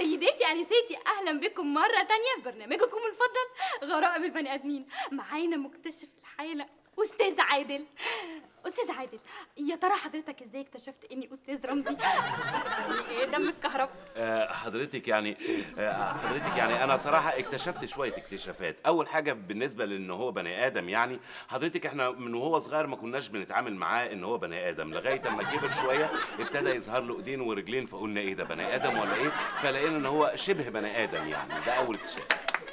سيداتي انساتي، اهلا بكم مره تانية في برنامجكم المفضل غرائب البني ادمين. معانا مكتشف الحاله استاذ عادل. استاذ عادل، يا ترى حضرتك ازاي اكتشفت اني استاذ رمزي دم الكهرب؟ حضرتك يعني انا صراحه اكتشفت شويه اكتشافات. اول حاجه بالنسبه لان هو بني ادم، يعني حضرتك احنا من وهو صغير ما كناش بنتعامل معاه ان هو بني ادم، لغايه اما كبر شويه ابتدى يظهر له ايدين ورجلين، فقلنا ايه ده بني ادم ولا ايه؟ فلقينا ان هو شبه بني ادم، يعني ده اول اكتشاف.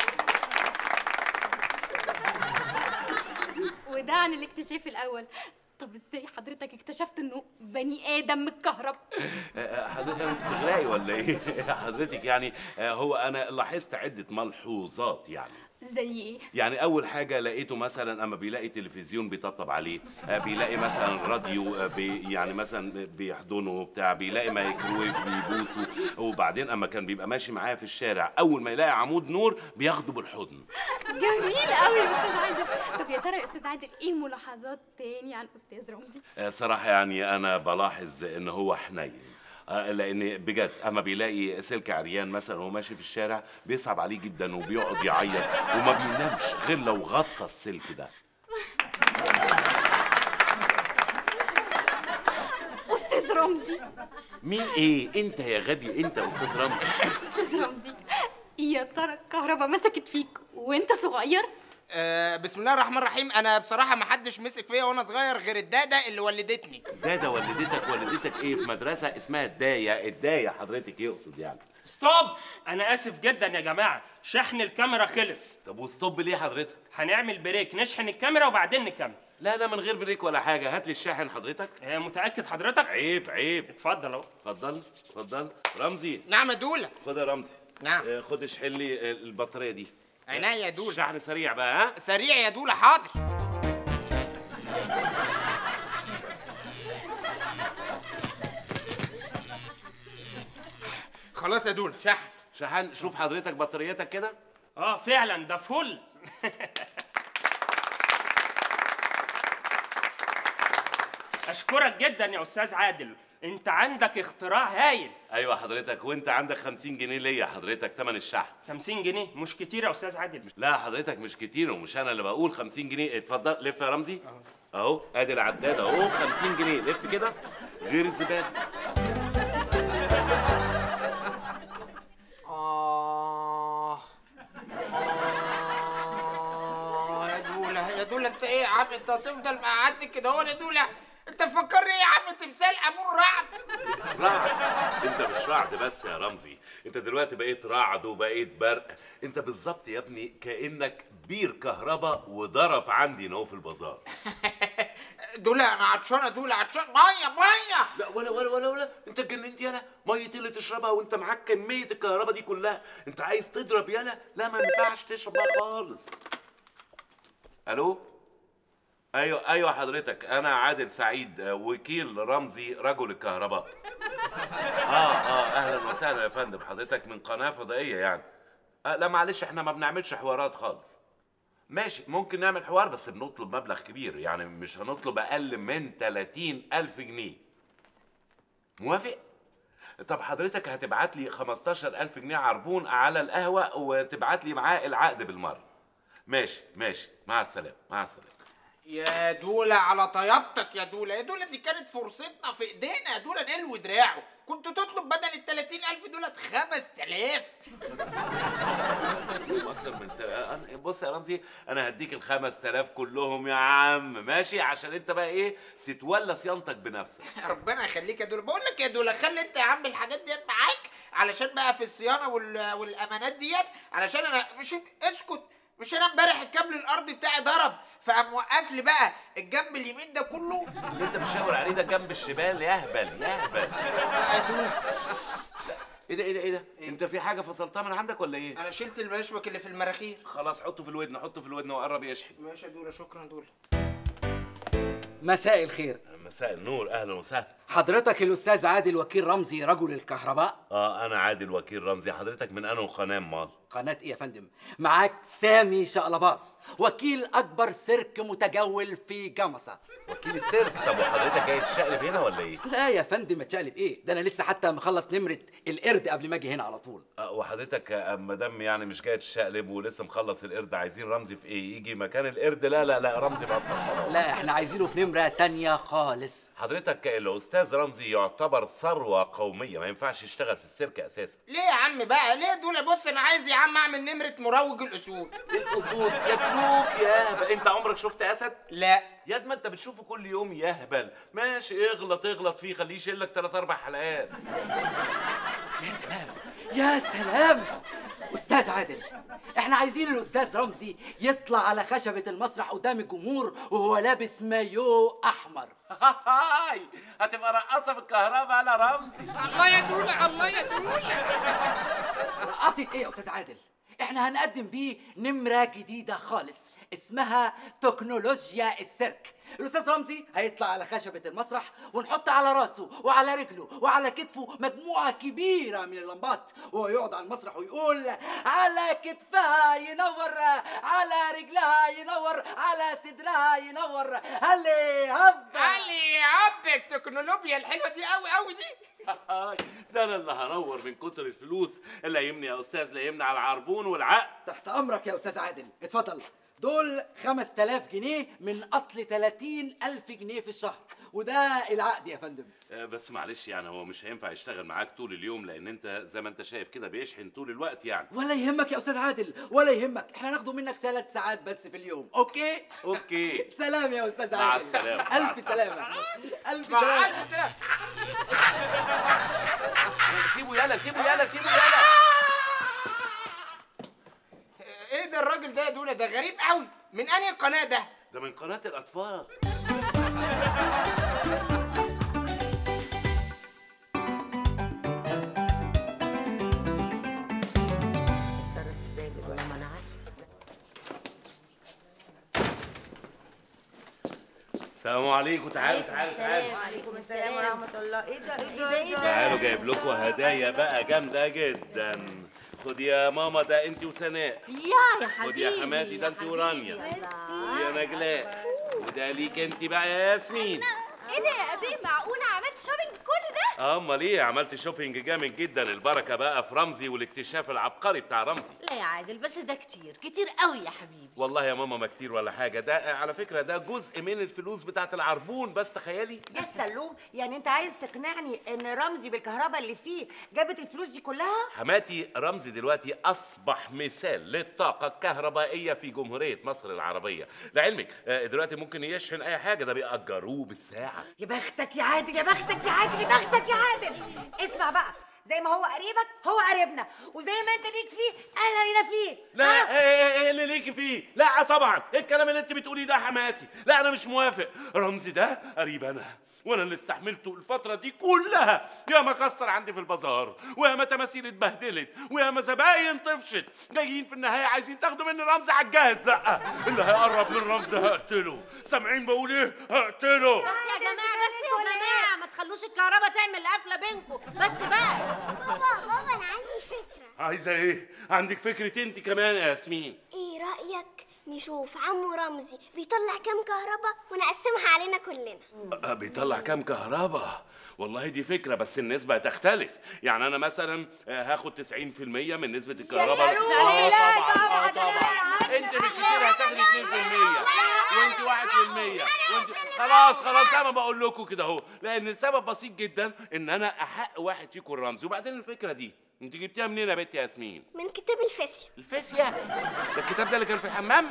وده عن الاكتشاف الاول. طب ازاي حضرتك اكتشفت انه بني ادم متكهرب؟ حضرتك انت بتغرقي ولا ايه؟ حضرتك يعني هو انا لاحظت عده ملحوظات يعني. زي ايه؟ يعني اول حاجه لقيته مثلا اما بيلاقي تلفزيون بيطبطب عليه، بيلاقي مثلا راديو يعني مثلا بيحضنه بتاع، بيلاقي مايكرويف بيبوسه، وبعدين اما كان بيبقى ماشي معايا في الشارع اول ما يلاقي عمود نور بياخده بالحضن. جميل قوي يا استاذ عادل. طب يا ترى يا استاذ عادل ايه ملاحظات تاني عن استاذ رمزي؟ صراحه يعني انا بلاحظ ان هو حنين، لان بجد اما بيلاقي سلك عريان مثلا وهو ماشي في الشارع بيصعب عليه جدا وبيقعد يعيط وما بينامش غير لو غطى السلك ده. استاذ رمزي. مين ايه؟ انت يا غبي، انت استاذ رمزي. استاذ رمزي، يا ترى الكهرباء مسكت فيك وانت صغير؟ بسم الله الرحمن الرحيم. انا بصراحه ما حدش مسك فيا وانا صغير غير الداده اللي ولدتني. داده ولدتك؟ ولدتك ايه؟ في مدرسه اسمها الدايه حضرتك يقصد يعني. ستوب! انا اسف جدا يا جماعه، شحن الكاميرا خلص. طب وستوب ليه حضرتك؟ هنعمل بريك نشحن الكاميرا وبعدين نكمل. لا من غير بريك ولا حاجه، هات لي الشاحن حضرتك. متاكد حضرتك؟ عيب. اتفضل اهو. اتفضل. رمزي. نعم يا دوله. خد يا رمزي. نعم. خد اشحن لي البطاريه دي. عينيا يا دوله. شحن سريع بقى. ها سريع يا دوله، حاضر. خلاص يا دوله، شحن. شوف حضرتك بطاريتك كده. فعلا ده فل. اشكرك جدا يا استاذ عادل، انت عندك اختراع هايل. ايوه حضرتك، وانت عندك 50 جنيه ليا حضرتك تمن الشحن. 50 جنيه مش كتير يا استاذ عادل. لا حضرتك مش كتير، ومش انا اللي بقول 50 جنيه. اتفضل لف يا رمزي. اهو ادي العداد اهو 50 جنيه، لف كده غير الزباله. يا دوله انت ايه يا عم؟ انت هتفضل مقعدت كده اهو يا دوله؟ انت مفكرني ايه يا عم؟ تمثال امون رعد. انت مش رعد بس يا رمزي، انت دلوقتي بقيت رعد وبقيت برق. انت بالظبط يا ابني كانك بير كهرباء وضرب عندي نو في البازار. دوله انا عطشان يا دوله، عطشان. ميه. لا ولا انت اتجننت يالا؟ ميه اللي تشربها وانت معاك كميه الكهرباء دي كلها؟ انت عايز تضرب يالا؟ لا ما ينفعش تشرب بقى خالص. الو؟ ايوه حضرتك، انا عادل سعيد وكيل رمزي رجل الكهرباء. اهلا وسهلا يا فندم، حضرتك من قناه فضائيه يعني؟ لا معلش احنا ما بنعملش حوارات خالص. ماشي ممكن نعمل حوار بس بنطلب مبلغ كبير، يعني مش هنطلب اقل من 30,000 جنيه. موافق؟ طب حضرتك هتبعت لي 15,000 جنيه عربون على القهوه وتبعت لي معاه العقد بالمره. ماشي مع السلامه. يا دولة على طيبتك يا دولة. يا دولة دي كانت فرصتنا في ايدينا يا دولة نلوي دراعه. كنت تطلب بدل ال 30,000 دولت 5,000. اكتر من بص يا رمزي، انا هديك ال 5,000 كلهم يا عم، ماشي؟ عشان انت بقى ايه تتولى صيانتك بنفسك. ربنا يخليك يا دولة. بقول لك يا دولة خلي انت يا عم الحاجات ديت معاك علشان بقى في الصيانة والامانات ديت، علشان انا اسكت. مش انا امبارح الكابل الارضي بتاعي ضرب، فقام موقف لي بقى الجنب اليمين ده كله. اللي انت بتشاور عليه ده جنب الشمال. يهبل. يا دولة ايه ده؟ انت في حاجه فصلتها من عندك ولا ايه؟ انا شلت المشبك اللي في المراخير. خلاص حطه في الودن وقرب يشحن. ماشي يا دولة، شكرا دولة. مساء الخير. مساء النور، اهلا وسهلا. حضرتك الاستاذ عادل وكيل رمزي رجل الكهرباء؟ انا عادل وكيل رمزي. حضرتك من انه قناه مال؟ قناه ايه يا فندم؟ معاك سامي شقلباص، وكيل اكبر سيرك متجول في جمصة. وكيل السيرك؟ طب وحضرتك جاي تشقلب هنا ولا ايه؟ لا يا فندم، اتشقلب ايه؟ ده انا لسه حتى مخلص نمره القرد قبل ما اجي هنا على طول. وحضرتك مدام يعني مش جاي تشقلب ولسه مخلص القرد، عايزين رمزي في ايه؟ يجي مكان القرد؟ لا لا لا، رمزي بطل خلاص. لا احنا عايزينه في نمره تانية خالص. حضرتك الاستاذ رمزي يعتبر ثروه قوميه، ما ينفعش يشتغل في السيرك اساسا. ليه يا عم بقى؟ ليه دول؟ بص انا عايز يا عم اعمل نمره مروج الاسود. الاسود ياكلوك يا هبل. انت عمرك شفت اسد؟ لا يا ما انت بتشوفه كل يوم يا هبل. ماشي اغلط فيه، خليه يشيل لك 3 4 حلقات. يا سلام يا سلام. استاذ عادل، احنا عايزين الاستاذ رمزي يطلع على خشبة المسرح قدام الجمهور وهو لابس مايو احمر. هاي هتبقى رقاصه في الكهرباء يا رمزي. الله يا دولة، الله يا دولة. رقصة ايه يا استاذ عادل؟ احنا هنقدم بيه نمرة جديدة خالص اسمها تكنولوجيا السيرك. الاستاذ رمزي هيطلع على خشبة المسرح ونحط على راسه وعلى رجله وعلى كتفه مجموعة كبيرة من اللمبات، وهو يقعد على المسرح ويقول على كتفها ينور، على رجلها ينور، على صدرها ينور، هلي هب علي هب. التكنولوجيا الحلوة دي قوي قوي دي. ده انا اللي هنور من كتر الفلوس. اللي يمني يا استاذ، لا يمني على العربون والعقد. تحت امرك يا استاذ عادل، اتفضل. دول 5000 جنيه من اصل 30,000 جنيه في الشهر، وده العقد يا فندم. بس معلش يعني هو مش هينفع يشتغل معاك طول اليوم، لان انت زي ما انت شايف كده بيشحن طول الوقت يعني. ولا يهمك يا استاذ عادل، ولا يهمك، احنا هناخده منك 3 ساعات بس في اليوم. اوكي سلام يا استاذ عادل. مع السلامة. الف سلامه. الف مع سلامه. ألف سلامة. سيبه يلا سيبه يلا سيبه يلا. ايه ده الراجل ده يا دولة؟ ده غريب قوي. من انهي قناة ده؟ ده من قناة الأطفال. اتصرف ازاي دلوقتي؟ ما انا عارفه. السلام عليكم. تعالوا. وعليكم السلام ورحمه الله. ايه ده؟ تعالوا جايب لكم هدايا بقى جامدة جدا. خد يا ماما، ده انت وسناء. يا حبيبي. خد يا حماتي، ده انت ورانيا. خد يا نجلاء. وده ليك انت بقى يا ياسمين. ايه ده يا ابي؟ معقولة عملت شوبينج كل ده؟ امال ايه؟ عملت شوبينج جامد جدا. البركه بقى في رمزي والاكتشاف العبقري بتاع رمزي. لا يا عادل، بس ده كتير قوي يا حبيبي. والله يا ماما ما كتير ولا حاجه. ده على فكره ده جزء من الفلوس بتاعت العربون بس. تخيلي يا سلوم، يعني انت عايز تقنعني ان رمزي بالكهرباء اللي فيه جابت الفلوس دي كلها؟ حماتي، رمزي دلوقتي اصبح مثال للطاقه الكهربائيه في جمهوريه مصر العربيه. لعلمك دلوقتي ممكن يشحن اي حاجه، ده بيأجروه بالساعه. يا بختك يا عادل، يا بختك يا عادل، يا بختك يا عادل. اسمع بقى، زي ما هو قريبك هو قريبنا، وزي ما انت ليك فيه احنا لينا فيه. لا ايه اللي ليكي فيه؟ لا طبعا. ايه الكلام اللي انت بتقوليه ده يا حماتي؟ لا انا مش موافق. رمزي ده قريب انا، وانا اللي استحملته الفتره دي كلها. يا ما كسر عندي في البازار، ويا ما تماثيل اتبهدلت، ويا ما زباين طفشت. جايين في النهايه عايزين تاخدوا مني رمزي على الجاهز. لا، اللي هيقرب من رمزي هقتله. سامعين بقول ايه؟ هقتله. بس يا جماعه ما تخلوش الكهرباء تعمل قفله بينكم بس بقى. بابا انا عندي فكرة. عايزه ايه؟ عندك فكره انت كمان يا ياسمين؟ ايه رأيك نشوف عمو رمزي بيطلع كام كهرباء ونقسمها علينا كلنا؟ بيطلع كام كهرباء؟ والله دي فكرة، بس النسبة تختلف. يعني أنا مثلا هاخد 90% من نسبة الكهرباء. طبعا. أنت بالكتير هتاخدي 2% وأنت 1%. وأنت خلاص زي ما بقول لكم كده أهو، لأن السبب بسيط جدا إن أنا أحق واحد فيكم الرمزي. وبعدين الفكرة دي أنت جبتيها منين يا بنت ياسمين؟ من كتاب الفيزياء. الفيزياء؟ ده الكتاب ده اللي كان في الحمام؟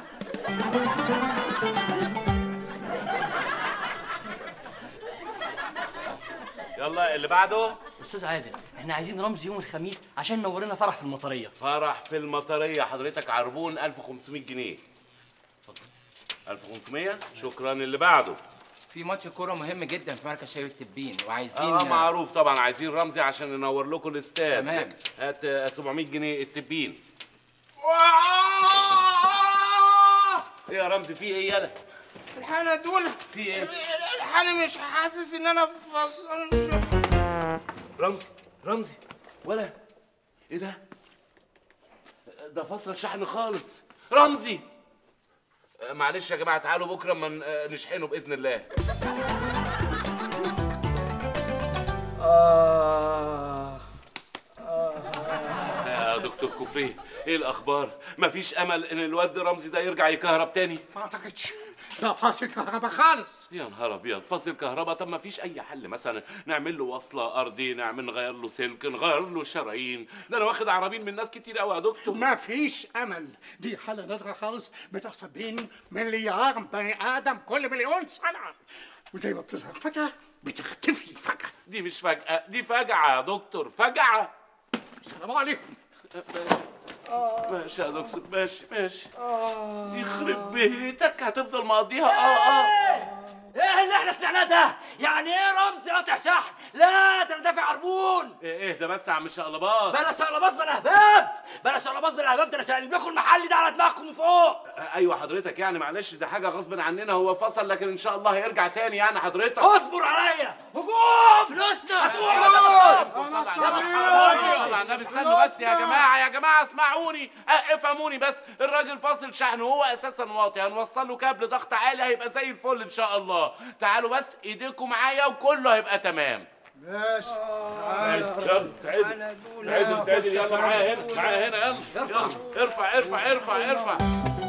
يلا اللي بعده. استاذ عادل، احنا عايزين رمزي يوم الخميس عشان نور لنا فرح في المطريه. فرح في المطريه. حضرتك عربون 1500 جنيه. 1500 شكرا. اللي بعده. في ماتش كوره مهم جدا في مركز شباب التبين وعايزين معروف طبعا. عايزين رمزي عشان ننور لكم الاستاد. تمام. هات 700 جنيه التبين. ايه يا رمزي في ايه يالا؟ الحقني يا دوله. في ايه؟ الحقني مش حاسس ان انا فصل. رمزي ولا ايه ده؟ ده فصل شحن خالص. رمزي معلش يا جماعه، تعالوا بكره اما نشحنه باذن الله. يا دكتور كفري، ايه الاخبار؟ مفيش امل ان الواد رمزي ده يرجع يكهرب تاني؟ ما اعتقدش، ده فاصل كهرباء خالص. يا نهار ابيض، فاصل كهرباء؟ طب ما فيش اي حل مثلا نعمل له وصله ارضي، نغير له سلك، نغير له شرايين؟ ده انا واخد عربين من ناس كتير قوي يا دكتور. ما فيش امل، دي حاله نادره خالص بتحصل بين مليار بني ادم كل مليون سنه، وزي ما بتظهر فجاه بتختفي فجاه. دي مش فجأة، دي فجعة يا دكتور، فجعة. السلام عليكم. ماشي يا دكتور، ماشي. يخرب بيتك، هتفضل مقضيها. ايه اللي احنا سمعناه ده؟ يعني ايه رمزي قاطع شحن؟ لا ده انا دافع عربون. ايه ده بس يا عم شقلباظ؟ بلا شقلباظ بلا هباب، بلا شقلباظ بلا هباب، ده انا شقلبكم المحلي ده على دماغكم من فوق. ايوه حضرتك، يعني معلش ده حاجه غصب عننا، هو فصل لكن ان شاء الله هيرجع تاني يعني حضرتك. اصبر عليا. هجوم فلوسنا. استنوا بس يا جماعه اسمعوني، افهموني بس. الراجل فاصل شحن وهو اساسا واطي، هنوصل له كابل ضغط عالي هيبقى زي الفل ان شاء الله. تعالوا بس ايديكم معايا وكله هيبقى تمام. ماشي. تعالوا يلا معايا هنا يلا ارفع.